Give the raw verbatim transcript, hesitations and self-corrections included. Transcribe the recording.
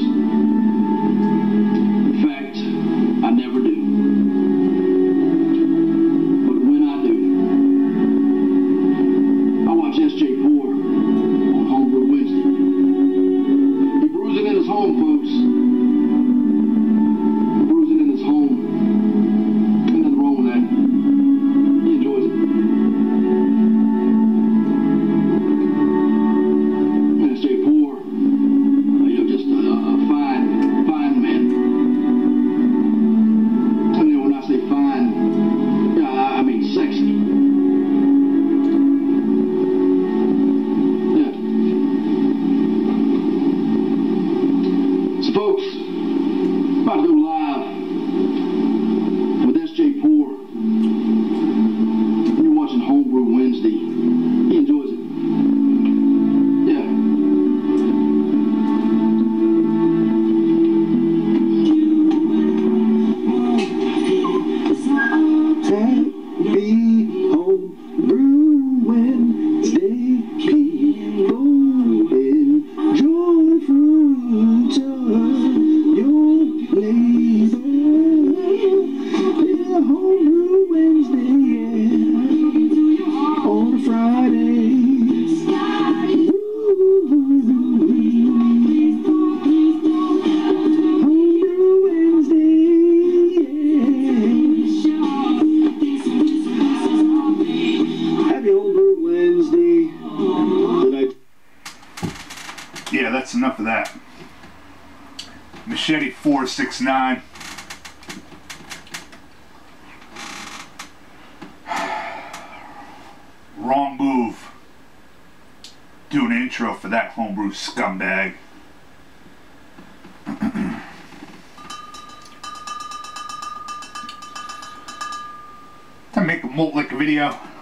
In fact, I never do. But when I do, I watch S J Poor on Homebrew Wednesday. He brews it in his home, folks. He brews it in his home. Ain't nothing wrong with that. He enjoys it. S J Poor, you know, just a, a fine, fine man. And you know, when I say fine, yeah, I, I mean sexy. Yeah. So, folks, about to go live with S J Poor. And you're watching Homebrew Wednesday. He enjoys it. Yeah. Happy Homebrew Wednesday, people, enjoy fruits of your labor. Yeah, Homebrew Wednesday, yeah, on a Friday. Homebrew Wednesday, yeah. Happy Homebrew Wednesday. Did I? Yeah, that's enough of that. Machete four six nine. Wrong move. Do an intro for that homebrew scumbag. Time to make a malt liquor video.